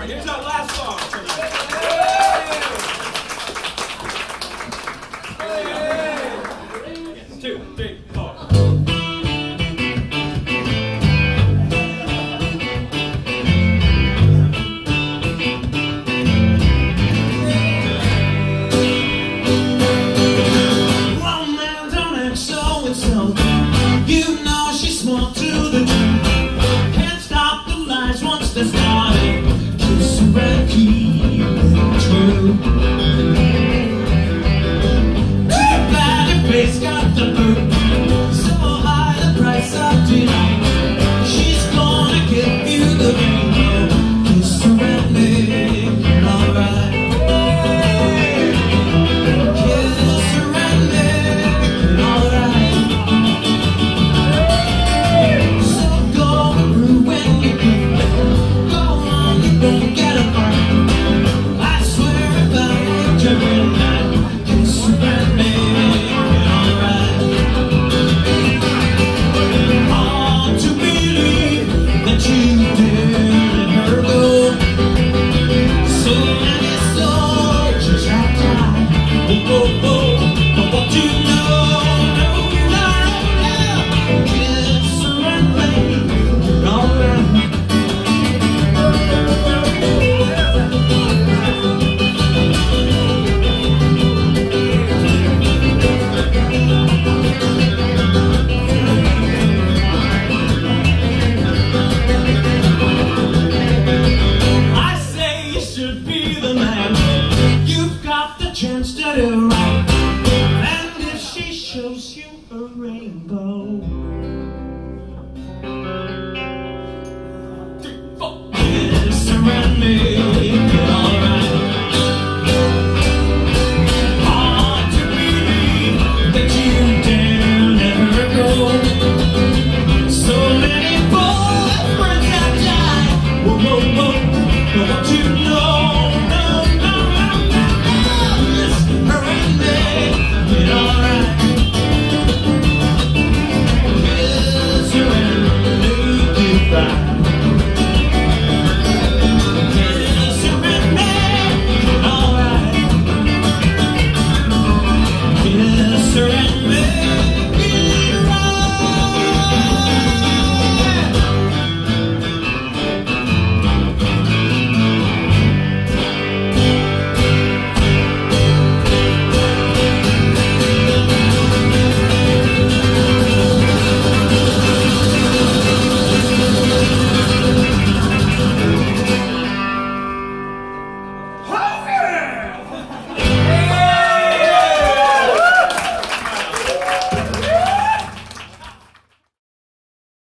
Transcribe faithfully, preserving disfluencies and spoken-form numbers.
right, here's our last song tonight. Yes, two, three, four. You know she's small to the truth. Can't stop the lies once they started. Kiss her and keep it true. Too bad your face got the boot. So high the price of delight. She's gonna give you the rainbow. Kiss her and make it alright. Kiss her and make it alright. Chance to do right, and if she shows you a rainbow, kiss her and make it alright. Hard to believe that you dare let her go. So many boyfriends have died. Whoa, whoa, whoa, but what you know.